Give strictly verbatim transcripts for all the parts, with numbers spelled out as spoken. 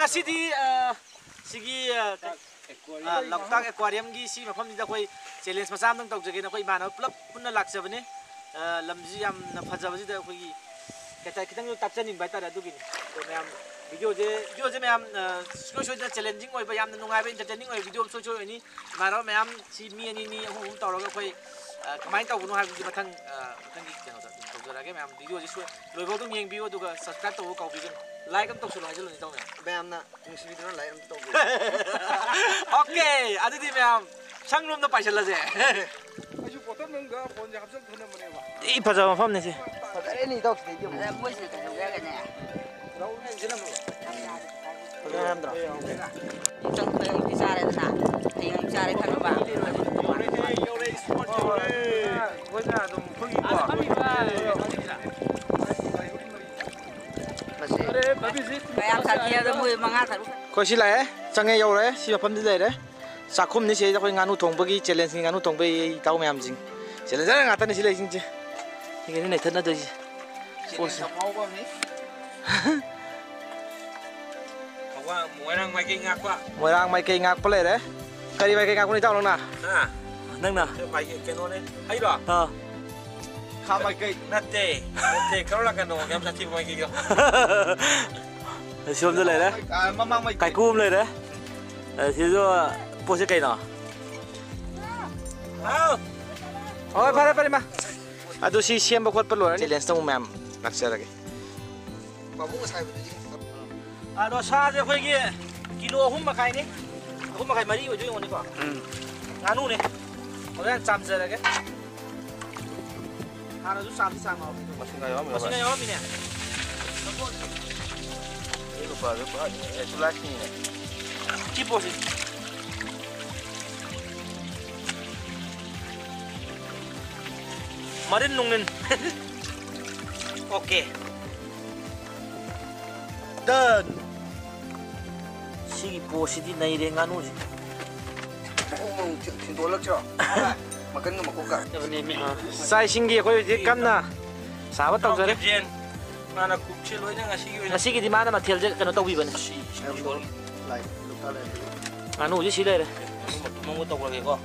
ngasidi sigi Loktak Aquarium gi si mafam ni da koi challenge masam dang tawjage na koi mana plap punna laksabane lamji yam na phajabji da koi kata kitang tapchaning bai tara dugini to mayam video je video je mayam soi soi challenging oi ba yam nungai ba entertaining oi video soi soi ni mara mayam si mi ani ni hum tawraga koi kamain tawbuno ha gi mathang mathang gi keno da tawjarage mayam video je soi loibo dum yeng bio duga subscribe tawu kau bigen like am tawsul hai jaluni tawna mayam na nungsi video like am tawu okay adidi mayam 상룸 도 빠실라제 아주 보통 뭔가 본자 합성 되는 거네요 이 파자 팜네 지 아니 더 되죠 무엇이 되는 거야 그냥 나오는 지는 뭐 감사합니다 좀 그냥 비싸래 나 그냥 비싸래 가는 봐 요래 스포츠 요래 뭐냐 좀 거기 봐 거기 봐 그래 바비지 그냥 사기야도 뭐 망아 사루 거실라에 장에 요래 시합함들 되래 Sakum ni saya kau nganu thong bagi challenge nganu thong bagi tahu macam jing challenge orang ngata ni sila jing je ini ni thana tu je pos Awak muarang mai ngak kwa muarang mai ngak pole re kari mai ngak ni tahu na nah nang na mai keno ni hai ro ha kha mai kai natte natte kalau lah keno ngam sati mai kai siom tu le re mamang mai kai kum le re thì rồi bố sẽ cây nào? Ôi, phải phải mà. À, tôi xin xem bao quát bắt lỗi. Chỉ lên sông mềm, đặt xe ra cái. À, đó xa chứ phải kia kilo hôm mà khai ní, hôm mà khai mấy đi ở dưới ngọn này quả. Ngán nu này, có thể chạm xe ra cái. À, nó rút sam thì sam mà. Masih nggak ya? Masih nggak ya ini. Ini lupa lupa. Eh, sulas ni. Tipo sih. Marin nungin. Oke. Dan si posi di nai dengan anu sih. Oh, cinta lek cak. Makan nggak makan kak. Saya singgi aku di kamna. Sahabat tahu saya. Mana kupcil loinya ngasih. Ngasih di mana material je kena tahu iban. Lai. Anu je sila re. Mau tahu lagi kok.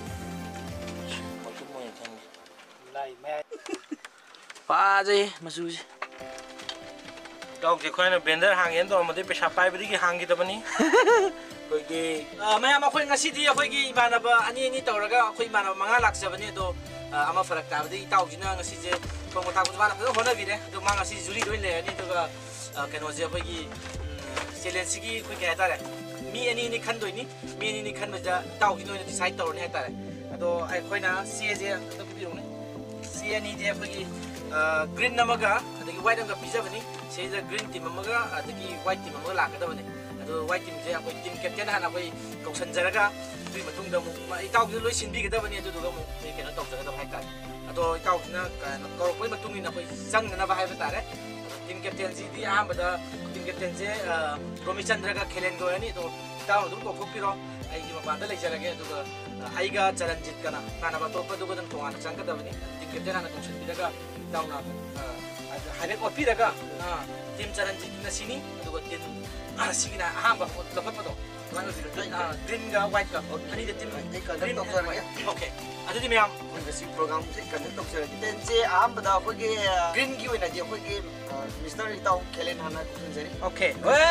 Pa je masuk je. Dog je kau ni blender hangin tu, mesti pesha pai beri ki hangi tu bani. Kau ki. Mayam aku ngasih dia aku ki mana ba ani ani tahu raga aku mana mangalak sebani tu ama farak tahu di tahu je na ngasih je kau mau tahu tu mana tu mana bire tu mang ngasih juri tu ni ani tu ka kena je aku ki challenge ki aku kaya tahu mi ani ni kan tu ini mi ani ni kan macam tahu je tu decide tahu ni tahu. Atau aku na C je tu biru ni C ani je aku ki green namaga ada ki white namaga pizza bani C je green team namaga ada ki white team namaga lak ada bani. Atau white team je aku team captain hana aku kau senjaraga tu matung dah mu tahu je lu sindi kita bani tu tu kamu ni kena tahu jaga tahu hai kan. Atau tahu na kau pun matung ni aku sang na bahaya betul eh. Team captain si di am pada team captain je Romi Chandra ka khelen go ni to tahu tu kau kopiro ai ki mapanda lai jarage tu ka ai ga Charanjit kana kana ba to pa tu ko dan to ana changka da bani team captain ana to sindi daga tahu na hari kopi daga team Charanjit na sini tu ko team sini na ham ba lepas pa to mana biru green ga white ga ani de team green to sara ya okay ada di mayam si program si kan to sara kita je am bada ko ge green gi wena je ko ge Mister Itau kelen hana ko senjari okay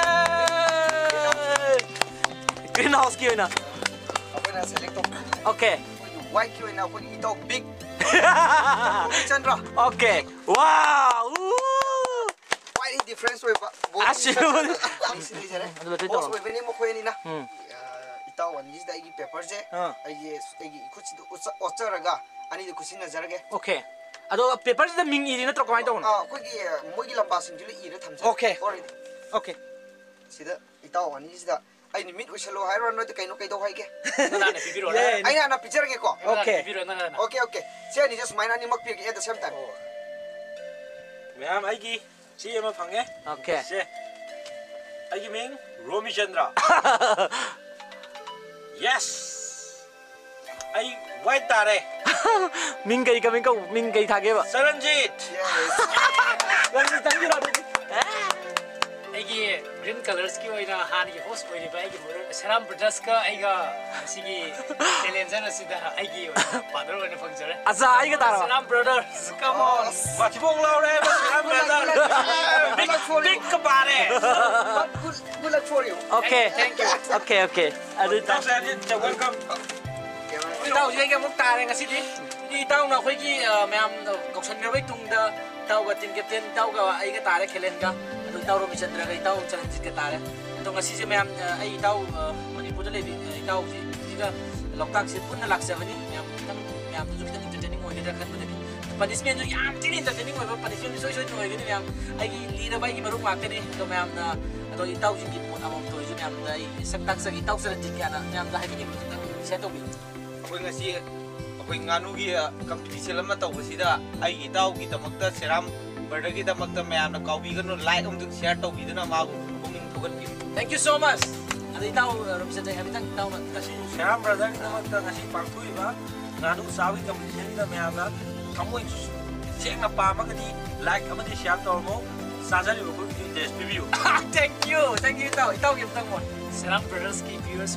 greenhouse ki wena apa na select okay white ki wena ko Itau big Chandra okay wow quite difference we Asli. Bos we beni mo ko ni na Itau wan is dai paper je ai ai kuch ocharaga ani de kusin na jarage okay ado paper je ming iri na tro kamai taw na ah ko gi mo gi lamba sin jule ire tham okay okay sida Itau wan is da ai ni mit usalo hai ron no te kai no kai do hai ke na na pipiro na ai na na picture ke ko okay pipiro na na okay okay se ni just main ani mak pi ke at the same time Mayam ai ki si ema phange okay se ai ki ming Romi Chandra yes ai white tare ming kai ka ming ka ming kai thage ba Charanjit yes Charanjit tang ji ra ai ki green colors ki oina han ki host oini ba ki mur Seram Brothers ka aiga sigi challenger asida aigi father oina function Aza ai ga tara. Seram Brothers come on Và chỉ bông lâu đấy, Seram Brothers. Big big ka bare. Good, good luck for you. Okay. thank you Okay, okay. Adu Tao sẽ đi chào welcome. tao dưới cái mốc ta này ngasi đi đi tao nào khơi cái mẹ em cọc sân cái tung da tao và team captain tao cái ai cái ta đấy khéo lên cả rồi tao rồi mình chân cái tao challenge cái ta đấy tao ngasi chứ mẹ em ai tao mình phụ lấy tao gì gì cái lọc các sẽ pun lạc sẽ vậy mẹ em tao mẹ em tao chúng entertaining ngồi cái kan betul punishment juga yang jadi entertaining ngồi punishment itu so so ngồi cái mẹ em ai leader baik baru makan ni tao mẹ em rồi tao jadi pun amam tu jadi mẹ em đây sắc tác sắc tao sẽ jadi cái mẹ em dah hari ni saya tahu ꯑꯩꯈꯣꯏ ꯉꯁꯤ ꯑꯩꯈꯣꯏ ꯉꯥꯅꯨꯒꯤ competition ꯑꯃ ꯇꯧꯕꯁꯤꯗ ꯑꯩꯒꯤ ꯏꯇꯥꯎꯒꯤꯗꯃꯛꯇ ꯁꯦꯔꯥꯝ ꯕꯔꯗꯔꯒꯤꯗꯃꯛꯇ ꯃꯌꯥꯝꯅ ꯀꯥꯎꯕꯤꯒꯅꯨ like ꯑꯃꯇꯪ share ꯇꯧꯕꯤꯗꯨꯅ ꯃꯥꯕꯨ ꯄꯨꯛꯅꯤꯡ ꯊꯧꯒꯠꯄꯤꯌꯨ. Thank you so much. Ada tahu Robinson saya habis tahu Kasi Seram Brothers naman kasi pangtuiba nganu sawi competition na mayamna kamu check na pa magadi like amadi share to mo sajali ko ki test review. Thank you, thank you tahu tahu yang tahu mo. Seram Brothers ki viewers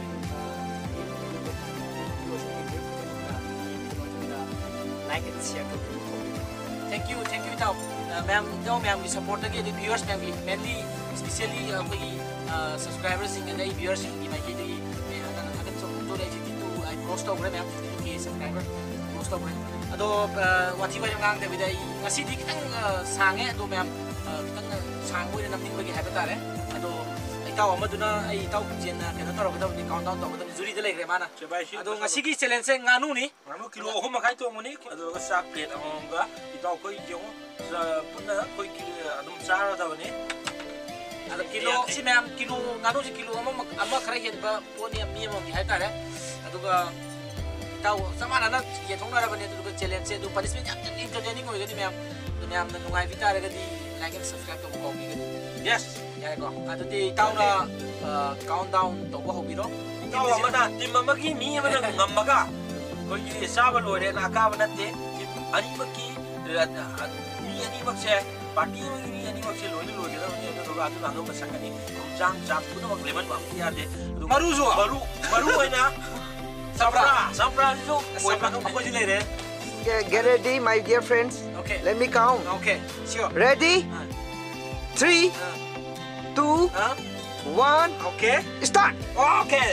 like and share to Thank you, thank you tahu. Ma'am, tahu ma'am ki support lagi di viewers ma'am ki mainly especially bagi subscribers sing ada viewers sing di mai ki di akan akan support tu dari situ I post tahu ma'am ki subscriber post tahu. Ado wati ba yang ngang tapi dai ngasi di kitang sange ado ma'am kitang sang mo na namning bagi habit tare. Ado tahu ama tu na ai tahu jen na kena tahu kita ni countdown tahu kita juri tu lagi mana. Ado ngasi ki challenge nganu ni. Nganu kilo ho makai to mo ni ado ka sa plate among ga itaw ko yung sa punna ko ki adum sara daw ni. Ada kilo si ma'am kilo nganu si kilo ama ama kare hen ba po ni mi mo ni hai tare. Ado ka tahu sama na ye thong na ba ni ado ka challenge ado punishment yang entertaining ko gani ma'am. Ado ma'am na nungai vita ra gadi like and subscribe to ko ko gani. yes. Ya ko. Ado di tahu na countdown to ko hobiro. Ikaw ama na team amagi mi ama na ngamaga. Ko ki saba lore na ka ba natte ani maki mi ani makse party mi ani makse lore lore da ni ado ga adu na do masakani jam jam puno mag lemon ba ya de Maru zo. baru baru aina sabra sabra jo Koi pa ko jile re. Get, get ready, my dear friends. Okay. Let me count. Okay. Sure. Ready? Three, two, Huh? one, Okay. start. Okay.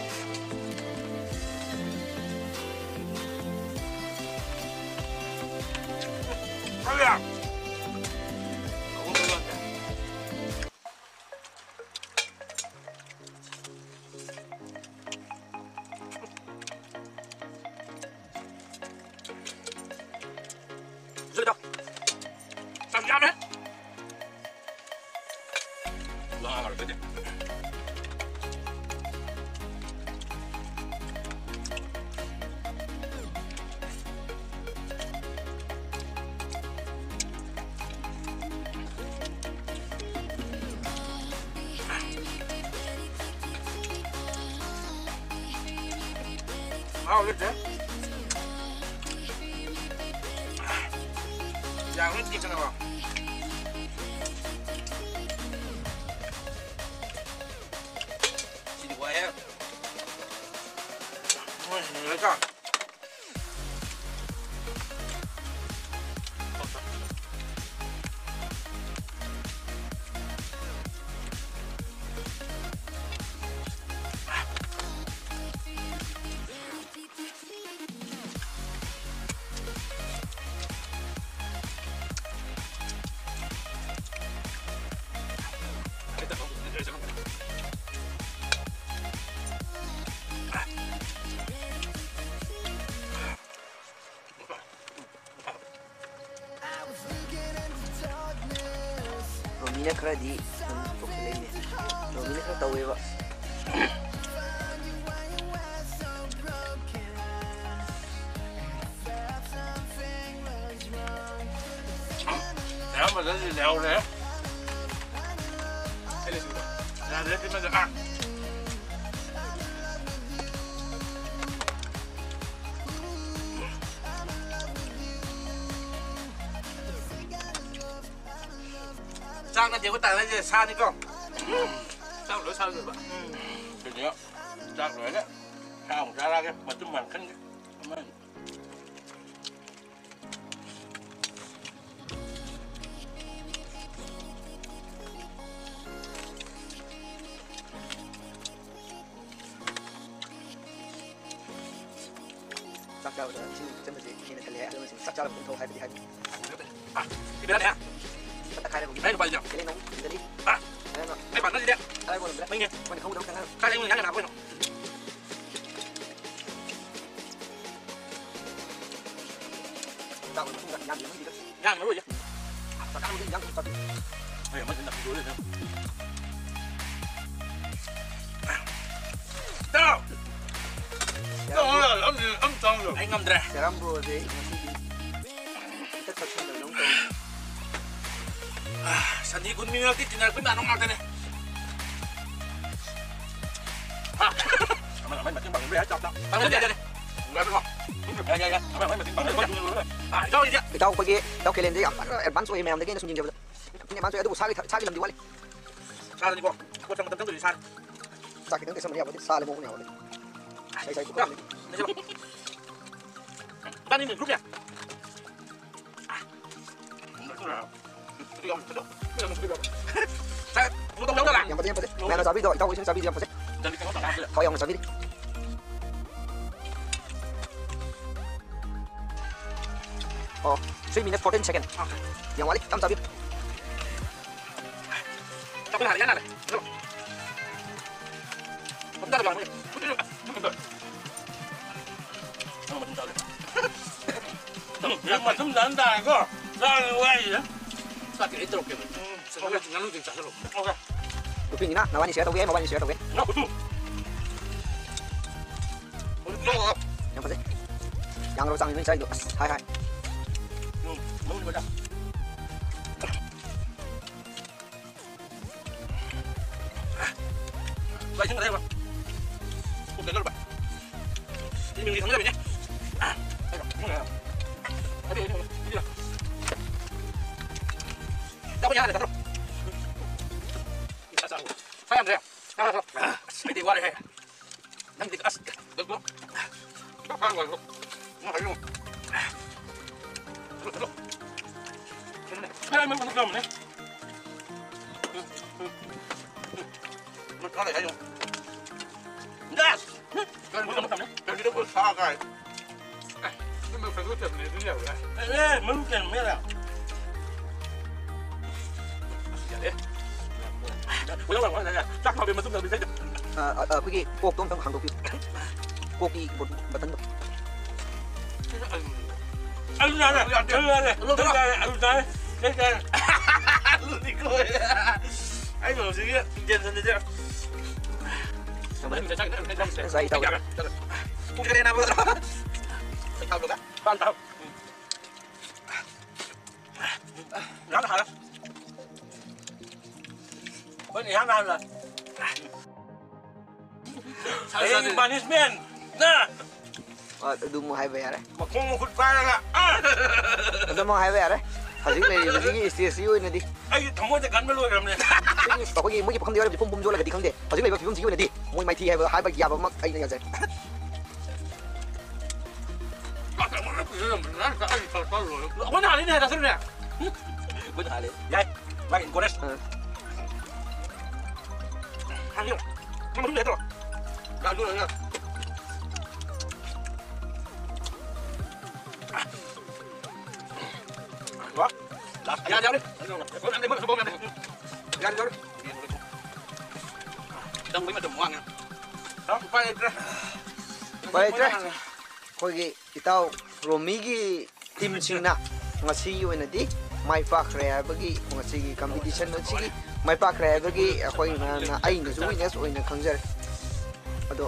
Ayo. Sudah. Sampai mana? Lah, gede. Mau gitu. Jangan lupa kita nak. Sini gua ya. Oh, ini kan. Romina kera di untuk ini. Romina kera tahu ya pak. Seram Brothers di leo re. Ele sudah. Ya, dia di mana ah. Trang là chỉ có tài lên sa đi con. 살려봐. 그죠? 딱 그래. 참 잘하게 맛좀 많겠네. 그러면 짝짝으로 지금 전부지 기는 달래 하면서 짝짝으로 공통 할비 할비 đi bên này 딱 가려 보기 đây là bây giờ cái này nóng cái đi à đây mà đây bạn nó đi đây đây còn đấy mình nghe còn không đâu cả cái này mình nhắn nào quên tao cũng không gặp nhang gì gì đó nhắn nó rồi chứ tao đang đi nhang tao bây giờ mới đặt cái đuôi lên. đâu Đó là âm âm trong rồi. anh ngâm ra sẽ làm bùa gì tất cả chuyện đều nóng tàu sân đi cũng như cái chuyện này cũng bạn không ngọt thế này Mà mấy mà tiếng bằng cái chọc đó. bằng cái gì đây Nggak ada. Ya ya ya. Apa apa tiếng bằng cái dulu. à cho đi chứ cái tao coi kia tao kêu lên đấy advance rồi mày làm cái nó xung nhìn cho cái mà tôi tôi sai cái sai cái làm gì vậy sao đi qua qua trong trong từ sao sai cái đứng cái xong này vào sai lên một cái nào đấy sai sai cũng đây chưa đang đi mình group nhỉ sao một tông đâu là yang penting penting mày nó sabi rồi tao cũng sabi gì apa sih kau yang sabi đi oh three minutes fourteen second yang wali tam sabi trong cái hạt này này không ra được bằng Nhưng mà chúng ta đã có ra ngoài vậy. sao cái intro kiểu không có ngắn luôn chừng chả luôn Ok. tu pin na nawani siya tau ge mawani siya tau ge Nó cũng yang penting yang lo sang ini saya itu hai hai Muốn đi vào đâu? vậy chúng ta thấy không không để nó được đi mình đi thắng ra mình nhé à đây rồi đúng rồi đi đi đi đâu có nhà này đâu phải làm gì à phải đi qua đây đang đi được không bắt phang rồi nó phải luôn Cái này mình còn cầm này. nó có này không Yes. cái này nó cầm đấy Cái đó có xa cái. Nhưng mà phải có chậm này thế nào đấy. Ê, mình cần mấy nào? Ủa đâu rồi chắc mà bị mà chúng ta bị thấy được ờ ờ cái gì cuộc tôm trong hàng đầu phiếu cuộc gì một một tấn Anh ra này, anh ra này, anh ra này, anh ra này, cái cái đi cười anh bảo gì kia tiền dần dần mình sẽ chắc cái trong sẽ dây tàu cũng cái này nào vừa phải tao được á ban tao nó là hả bên này ăn rồi. Hey, punishment. Nè, ờ đúng một hai về đấy mà không một phút qua là à. đúng một hai về đấy hả này cái gì xì xì này đi Ai thằng muaจะกันไม่รวยกันเลย có cái gì mới không điều là phun phun vô là cái gì không để hả này cái phun xì này đi mỗi mấy thì hai hai bài giáp mà anh này vậy Ủa nào đi nè, tao xem nè. Bây giờ lên. Đây, ba nghìn cô đấy. Hàng nhiều. Nó đúng đấy rồi. Rồi luôn rồi. Đó. Đó, ra ra đi. Con ăn đi, mất bom ăn đi. Ra đi, ra đi. Đông mấy mà đụng hoang nè. Đó, quay ra. quay ra coi cái cái tao Romi cái team sinh na ngasi yêu này đi mai park ra bagi ngasi cái competition nó chỉ mai park ra bagi coi na ai nó chú ý rồi nó khăng giờ đó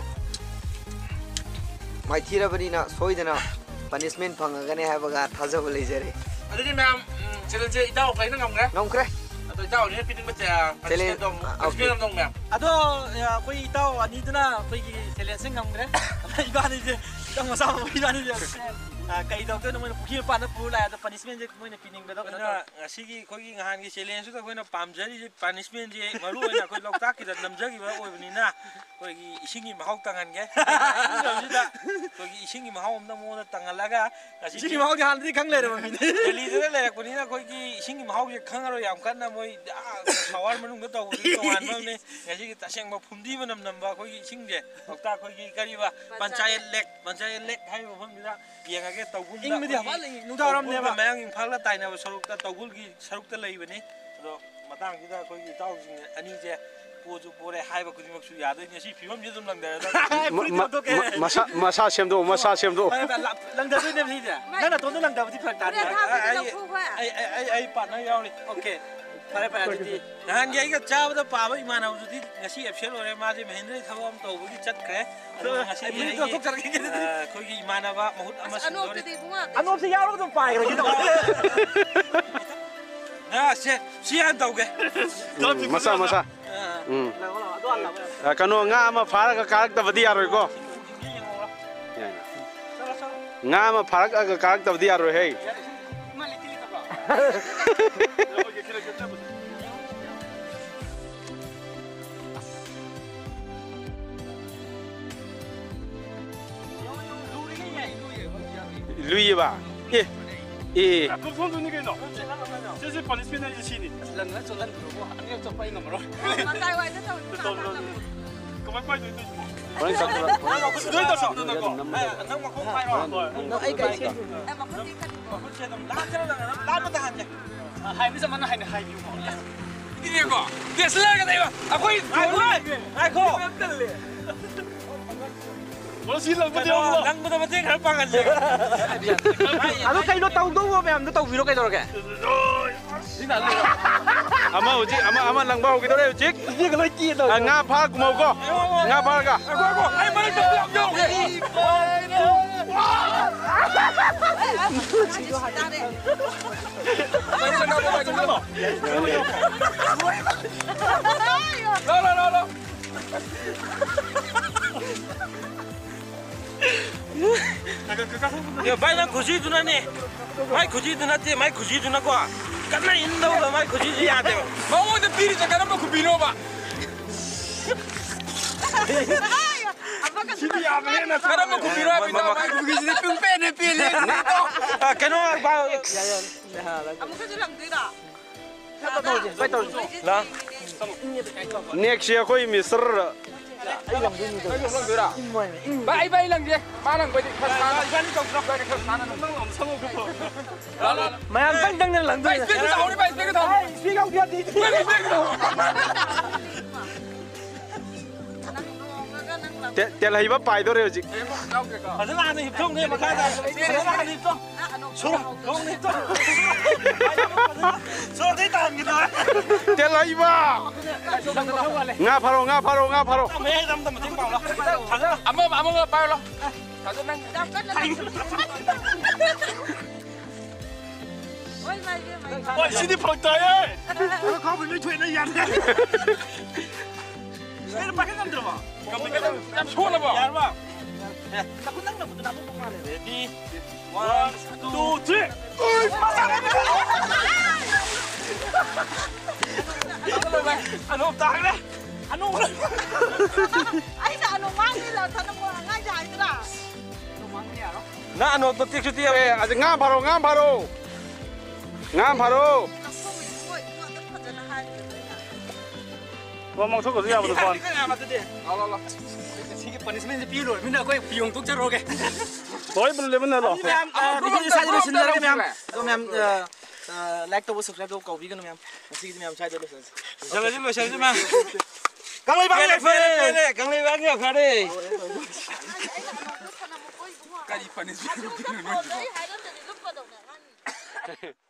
mai thi ra bagi na soi na punishment phang cái này hay baga thaza boleh jadi Ada di mam challenge itaw kay nang ngam ngom kre Atau itaw ni piting baca Challenge- dong. ah, okay. Piting dong mam. 아도 야 거기 있다 아니드나 거기 텔렌스 감그래 이거 아니지 딱 맞아 이거 아니지 ꯀꯩ ꯇꯧꯗꯣꯏꯅꯣ ꯃꯣꯏꯅ ꯄꯨꯈ꯭ꯔꯤ ꯃꯄꯥꯟꯗ ꯄꯨꯔ ꯂꯥꯛꯑꯦ ꯑꯗꯣ ꯄꯅꯤꯁꯃꯦꯟꯁꯦ ꯃꯣꯏꯅ ꯄꯤꯅꯤꯡꯕꯗꯣ ꯀꯩꯅꯣ ꯇꯧ ꯉꯁꯤꯒꯤ ꯑꯩꯈꯣꯏꯒꯤ ꯅꯍꯥꯟꯒꯤ ꯆꯦꯂꯦꯟꯖꯇꯨꯗ ꯑꯩꯈꯣꯏꯅ ꯄꯥꯝꯖꯔꯤꯁꯦ ꯄꯥꯅꯤꯁꯃꯦꯟꯁꯦ ꯃꯔꯨ ꯑꯣꯏꯅ ꯑꯩꯈꯣꯏ ꯂꯣꯛꯇꯥꯛꯀꯤꯗ ꯅꯝꯖꯈꯤꯕ ꯑꯣꯏꯕꯅꯤꯅ ꯑꯩꯈꯣꯏꯒꯤ ꯏꯁꯤꯡꯒꯤ ꯃꯍꯥꯎ ꯇꯪꯍꯟꯒꯦ ꯏꯪꯗꯕꯁꯤꯗ ꯑꯩꯈꯣꯏꯒꯤ ꯏꯁꯤꯡꯒꯤ ꯃꯍꯥꯎ ꯑꯃꯗ ꯃꯉꯣꯟꯗ ꯇꯪꯍꯜꯂꯒ ꯉꯁꯤꯒꯤ ꯏꯁꯤꯡꯒꯤ ꯃꯍꯥꯎꯗꯤ ꯍꯥꯟꯅꯗꯤ ꯈꯪ ꯂꯩꯔꯕ ꯃꯤꯅꯤ ꯗꯦꯜꯂꯤꯗ ꯂꯩꯔꯛꯄꯅꯤꯅ ꯑꯩꯈꯣꯏꯒꯤ ꯏꯁꯤꯡꯒꯤ ꯃꯍꯥꯎꯁꯦ ꯈꯪꯉꯔꯣꯏ ꯌꯥꯝ ꯀꯟꯅ ꯃꯣꯏ ꯁꯋꯥꯔ ꯃꯅꯨꯡꯗ ꯇꯧꯕꯗꯨ ꯇꯣꯉꯥꯟꯕ ꯑꯃꯅꯤ ꯉꯁꯤꯒꯤ ꯇꯁꯦꯡꯕ ꯐꯨꯝꯗꯤ ꯃꯅꯝ ꯅꯝꯕ ꯑꯩꯈꯣꯏꯒꯤ ꯏꯁꯤꯡꯁꯦ ꯂꯣꯛꯇꯥꯛ ꯑꯩꯈꯣꯏꯒꯤ ꯀꯔꯤꯕ ꯄꯟꯆꯥꯌꯠ ꯂꯦꯛ ꯄꯟꯆꯥꯌꯠ ꯂꯦꯛ ꯍꯥꯏꯔꯤꯕ ꯃꯐꯝꯁꯤꯗ ꯌꯦꯡꯉꯒꯦ ꯇꯧꯕꯨꯜꯗ ꯏꯪꯕꯗꯤ ꯍꯋꯥꯠꯂꯤ ꯅꯨꯡꯗꯥꯡꯋꯥꯏꯔꯝꯅꯦꯕ ꯃꯌꯥꯡ ꯏꯝꯐꯥꯜꯒ ꯇꯥꯏꯅꯕ ꯁꯔꯨꯛꯇ ꯇꯧꯕꯨꯜꯒꯤ ꯁꯔꯨꯛꯇ ꯂꯩꯕꯅꯤ ꯑꯗꯣ ꯃꯇꯥꯡꯁꯤꯗ ꯑꯩꯈꯣꯏꯒꯤ ꯏꯇꯥꯎꯁꯤꯡ ꯑꯅꯤꯁꯦ ꯄꯣꯁꯨ ꯄꯣꯔꯦ ꯍꯥꯏꯕ ꯈꯨꯗꯤꯡꯃꯛꯁꯨ ꯌꯥꯗꯣꯏꯅꯤ ꯁꯤ ꯐꯤꯕꯝꯁꯤ ꯑꯗꯨꯝ ꯂꯪꯗꯔꯗ ꯃꯁꯥ ꯃꯁꯥ ꯁꯦꯝꯗꯣꯛ ꯃꯁꯥ ꯁꯦꯝꯗꯣꯛ ꯂꯪꯗꯗꯣꯏꯅꯦꯕ ꯁꯤꯁꯦ ꯅꯪꯅ ꯇꯣꯟꯗ ꯂꯪꯗꯕꯗꯤ ꯐꯔꯛ ꯇꯥꯅꯤ ꯑꯩ ꯑꯩ ꯑꯩ ꯄꯥꯔꯠꯅꯔ ꯌꯥꯎꯔꯤ ꯑꯣꯀꯦ ꯐꯔꯦ ꯐꯔꯦ ꯑꯗꯨꯗꯤ ꯅꯍꯥꯟꯒꯤ ꯑꯩꯒ ꯆꯥꯕꯗ ꯄꯥꯕ ꯏꯃꯥꯟꯅꯕꯗꯨꯗꯤ ꯉꯁꯤ ꯑꯦꯞꯁꯦꯟ ꯑꯣꯏꯔꯦ ꯃꯥꯁꯦ ꯃꯍꯦꯟꯗ꯭ꯔꯒꯤ ꯊꯕꯛ ꯑꯃ ꯇꯧꯕꯒꯤ ꯆꯠꯈ꯭ꯔꯦ ꯑꯗꯨꯒ ꯉꯁꯤꯗꯤ ꯑꯩꯈꯣꯏꯒꯤ ꯏꯃꯥꯟꯅꯕ ꯃꯍꯨꯠ ꯑꯃ ꯁꯤꯟꯗꯣꯔꯤ ꯑꯅꯣꯞꯁꯤ ꯌꯥꯎꯔꯒ ꯑꯗꯨꯝ ꯄꯥꯏꯈ꯭ꯔꯒꯦ ꯁꯦ ꯁꯤ ꯍꯥꯟꯅ ꯇꯧꯒꯦ ꯃꯁꯥ ꯃꯁꯥ ꯎꯝ ꯀꯩꯅꯣ ꯉꯥ ꯑꯃ ꯐꯥꯔꯒ ꯀꯥꯔꯛꯇꯕꯗꯤ ꯌꯥꯔꯣꯏꯀꯣ ꯉꯥ ꯑꯃ ꯐꯥꯔꯛꯑꯒ ꯀꯥꯔꯛꯇꯕꯗꯤ ꯌꯥꯔꯣꯏ ꯍꯦ 루이바 예 예. 그럼 손 그게 너. 제시 퍼니스먼트 이제 시니. ꯂꯪꯅ ꯆꯣꯠꯍꯟꯈ꯭ꯔꯣꯀꯣ ꯑꯅꯤꯔꯛ ꯆꯣꯠꯄ ꯑꯩ ꯉꯝꯃꯔꯣꯏ 그만 빨리 너. 그런 거 ꯅꯣꯏ ꯇꯧꯁꯣ ꯅꯪ ꯃꯈꯣꯡ ꯄꯥꯏꯔꯣ ꯑꯩ ꯀꯩ ꯁꯦꯝ ꯃꯈꯨꯠꯁꯦ ꯑꯗꯨꯝ ꯂꯥꯟꯖꯔꯒ ꯂꯥꯟꯕ ꯇꯥꯍꯟꯒꯦ 하이비자 만나 하이네 하이비고. 이리고 데슬라가 내가 아코이 아이고 멋있는 거 되어. 낭보다 맞지 갈 빵한데 ꯑꯗꯣ ꯀꯩꯅꯣ ꯇꯧꯗꯧꯕ ꯃꯌꯥꯝꯗꯣ ꯇꯧꯕꯤꯔꯣ ꯀꯩꯗꯧꯔꯒꯦ 아마 오직 아마 아마 랑바 오기도래 오직 이게 그걸 끼에다 아 파 구멍고 나 파가 아이고 아이고 아이 말을 좀 라라라라 야 마이나 고지 두나니 마이 고지 두나티 마이 고지 두나고 karena indah udah mai kunci dia ada. Mau udah pilih jangan apa aku pilih apa. Sini apa ni nak? Karena aku pilih apa indah mai aku pilih pumpen ni pilih. Ah kenapa bau? Kamu kan jelang tidak? 라 next year koy misr Baik baik lang dia. Mana kau di sana? Sana kau kau di sana. mayam tang na lang doon Baik tahu ni baik baik tahu. speak out dia di Baik baik tahu. tel haiba paidore o직 Asal ana hipong ni makada asal ana hipong so kong ni to so dai tam gitu tel haiba nga pharo nga pharo nga pharo me dam dam ting bang lo Amo amo nggak payah lo. Kau nang. Ôi mày kia mày. 와 신이 펑타야. kau boleh cuy na yan Pero pakai nam 들어봐 Jam suara ba? Yar ba Takut nang na na mo pare Ready. 원, 투, 쓰리. Ano tahan na? Ano Ai sa ano mang ni là thằng nó ngay dài thế nào? Na ano to tik suti 예 아직 nga pharo nga pharo nga pharo Nó không bị nguội, nó rất thật là hay. 와 멍청 거지 아무도 번. Sige punishment pi rồi mình đã quay piong tuk charo ke 너희 불 레몬 내로. ma'am video sai rồi xin lỗi ma'am do ma'am like to subscribe to cầu video ma'am sige ma'am sai rồi Jangan dulu, jangan dulu, Mang. Kang Lei Bang, Fede. Kang Lei Bang, Fede. Ai là nó rất thật là một ôi đúng không? Cái gì phần này? Đấy hai đứa thì lúc vào đầu là ăn.